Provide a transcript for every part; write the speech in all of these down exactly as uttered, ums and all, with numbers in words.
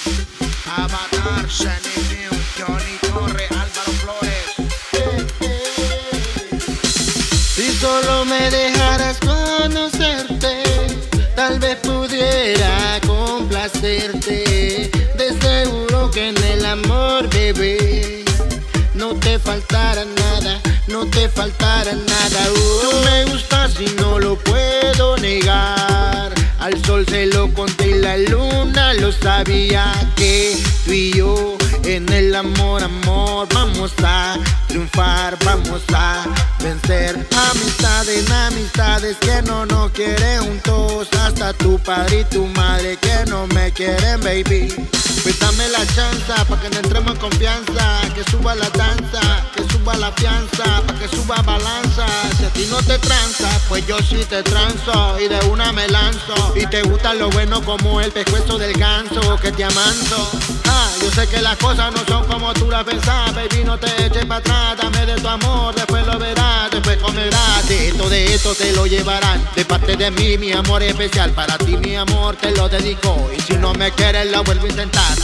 Avatar, Shani New, Johnny Torre, Álvaro Flores. Eh, eh. Si solo me dejaras conocerte, tal vez pudiera complacerte. De seguro que en el amor, bebé, no te faltará nada, no te faltará nada. Uh. Tú me gustas y no lo puedo negar. Al sol se lo conté y la luna lo sabía, que tú y yo en el amor, amor, vamos a triunfar, vamos a vencer. Amistades, amistades que no nos quieren juntos, hasta tu padre y tu madre que no me quieren, baby. Pues dame la chance pa' que nos entremos en confianza, que suba la danza, que suba la fianza, pa' que suba balanza. Si a ti no te tranza, pues yo sí te transo y de una me lanzo. Y te gusta lo bueno como el pescuezo del ganso, que te amanso. Ah, yo sé que las cosas no son como tú las pensás, baby, no te eches para atrás. Dame de tu amor, después lo verás, después comerás. De esto, de esto te lo llevarán, de parte de mí, mi amor especial. Para ti, mi amor, te lo dedico, y si no me quieres, lo vuelvo a intentar.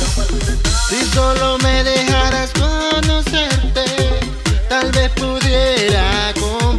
Si solo me dejaras conocerte, tal vez pudiera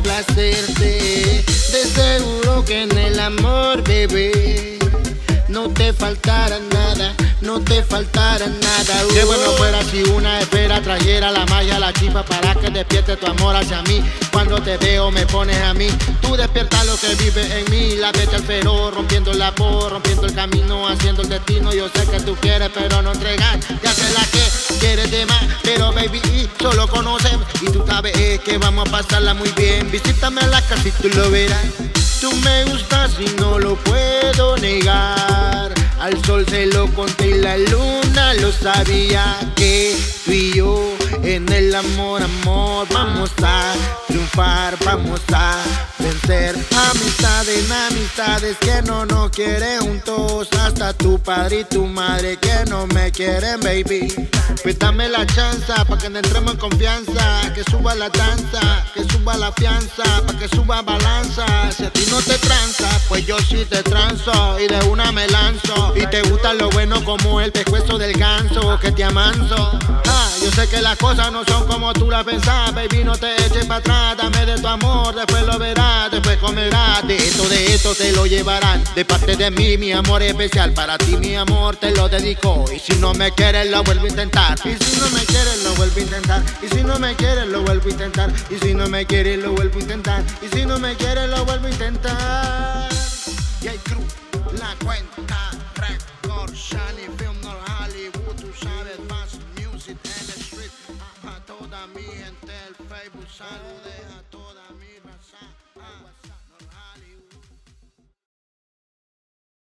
complacerte. De seguro que en el amor, bebé, no te faltará nada, no te faltará nada. Uh. Qué bueno fuera si una espera trayera la magia, la chispa para que despierte tu amor hacia mí. Cuando te veo me pones a mí, tú despiertas lo que vive en mí. La beta al feroz, rompiendo la voz, rompiendo el camino, haciendo el destino. Yo sé que tú quieres pero no entregar, ya sé la que quieres de más. Pero baby, solo conocemos y tú sabes eh, que vamos a pasarla muy bien. Visítame a la casa y tú lo verás. Tú me gustas y no lo puedo negar. Al sol se lo conté y la luna lo sabía, que tú y yo en el amor, amor, vamos a triunfar, vamos a vencer. Amistades, amistades que no nos quieren juntos, hasta tu padre y tu madre que no me quieren, baby. Pues dame la chance pa' que nos entremos en confianza, que suba la danza, que suba la fianza, pa' que suba balanza. Si a ti no te tranza, pues yo sí te transo y de una me lanzo. Y te gusta lo bueno como el pescuezo del ganso, que te amanso. Ah, yo sé que las cosas no son como tú las pensás, baby, no te eches para atrás. Dame de tu amor, después lo verás, después comerás. De esto, de esto te lo llevarán, de parte de mí, mi amor especial. Para ti, mi amor, te lo dedico, y si no me quieres, lo vuelvo a intentar. Y si no me quieres, lo vuelvo a intentar. Y si no me quieres, lo vuelvo a intentar. Y si no me quieres, lo vuelvo a intentar. Y si no me quieres, lo vuelvo a intentar. Y hay crew, la cuenta, record, Shani Film, no Hollywood, tú sabes, Fast Music en el street. A toda mi gente, el Facebook, salude a todos.